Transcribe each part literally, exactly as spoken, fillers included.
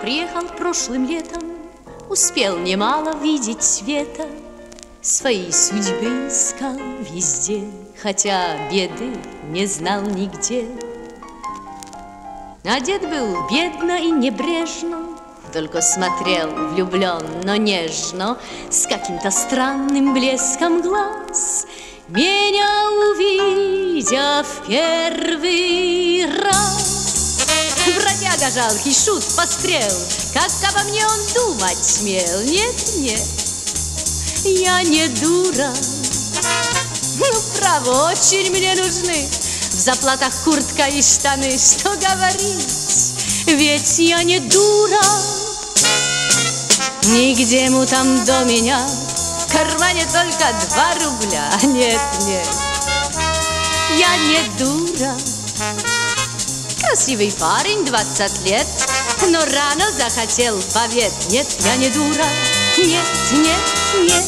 приехал прошлым летом, успел немало видеть света, своей судьбы искал везде, хотя беды не знал нигде. Одет был бедно и небрежно, только смотрел влюбленно, нежно, с каким-то странным блеском глаз. Меня увидя в первый раз, бродяга жалкий, шут, пострел, как обо мне он думать смел? Нет, нет, я не дура. Ну, право, очень мне нужны в заплатах куртка и штаны. Что говорить, ведь я не дура. Нигде ему там до меня, в кармане только два рубля. Нет, нет, я не дура. Красивый парень, двадцать лет, но рано захотел побед. Нет, я не дура. Нет, нет, нет.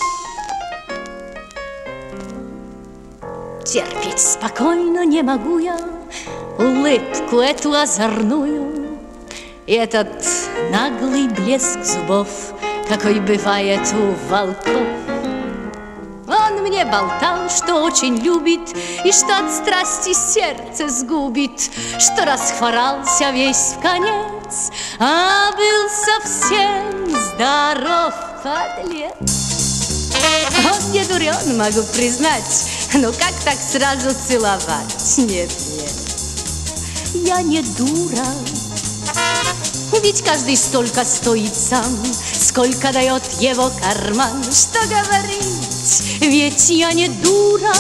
Терпеть спокойно не могу я улыбку эту озорную и этот наглый блеск зубов, какой бывает у волков. Он мне болтал, что очень любит и что от страсти сердце сгубит, что расхворался весь в конец, а был совсем здоров, подлец. Он не дурен, могу признать, но как так сразу целовать? Нет, нет, я не дура. Ведь каждый столько стоит сам, сколько дает его карман. Что говорить, ведь я не дура.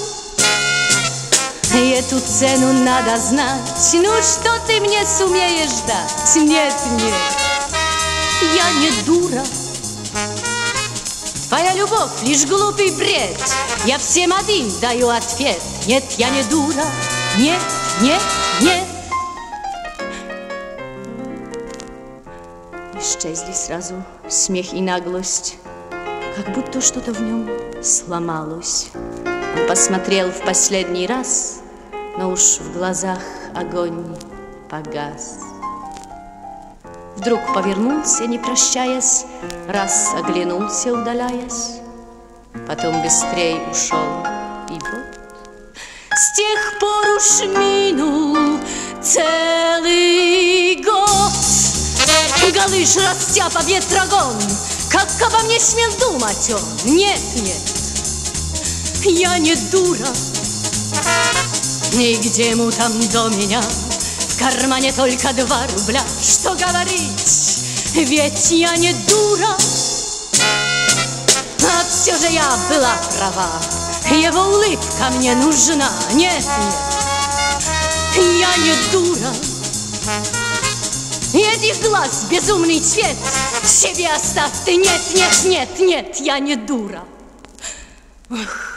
Эту цену надо знать. Ну что ты мне сумеешь дать? Нет, нет, я не дура. Твоя любовь лишь глупый бред, я всем один даю ответ. Нет, я не дура. Нет, нет, нет. Исчезли сразу смех и наглость, как будто что-то в нем сломалось. Он посмотрел в последний раз, но уж в глазах огонь погас. Вдруг повернулся, не прощаясь, раз оглянулся, удаляясь, потом быстрей ушел, и вот с тех пор уж минул целый год. Галыш, растяпа, ветрогон, как обо мне смел думать он? Нет, нет, я не дура. Нигде ему там до меня, в кармане только два рубля. Что говорить, ведь я не дура. А все же я была права, его улыбка мне нужна. Нет, нет, я не дура. Этих глаз безумный цвет себе оставь ты. Нет, нет, нет, нет, я не дура. Ох.